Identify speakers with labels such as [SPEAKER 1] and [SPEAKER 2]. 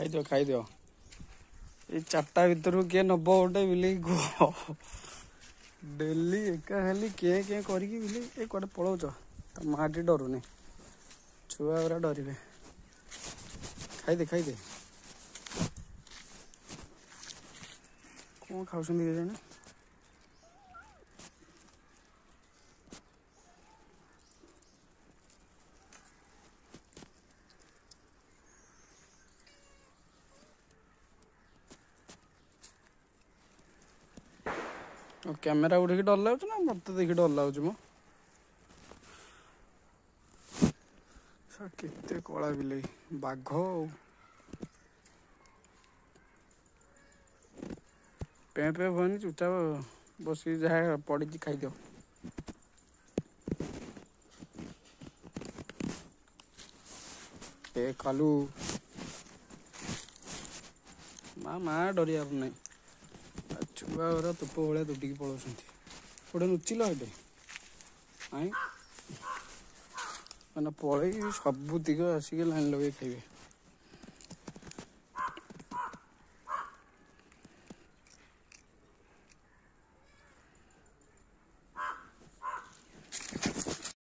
[SPEAKER 1] खाई दियो ये चार्टा भितर किए नब गोटे बिले डेली एका खाली किए किए करके बिले ये कड़े पलाऊच तो माँ टी डरुनी छुआ गुरा डरवे खाईदे कौन खाऊ केजाने कैमेरा उठे डर लगुच ना मत देखी डर लगुच मो केते कला बिले बाघ पे पे भनी चुपचाप बस जहाँ पड़ी खाईद ए कालू माँ डरियार नहीं छुआ गुरा तुप भाया दुटिकी पलाउं गोटे नुचिल हे आई मैंने पलैक सबुतिक आसिक लाइन लगे खाइबे।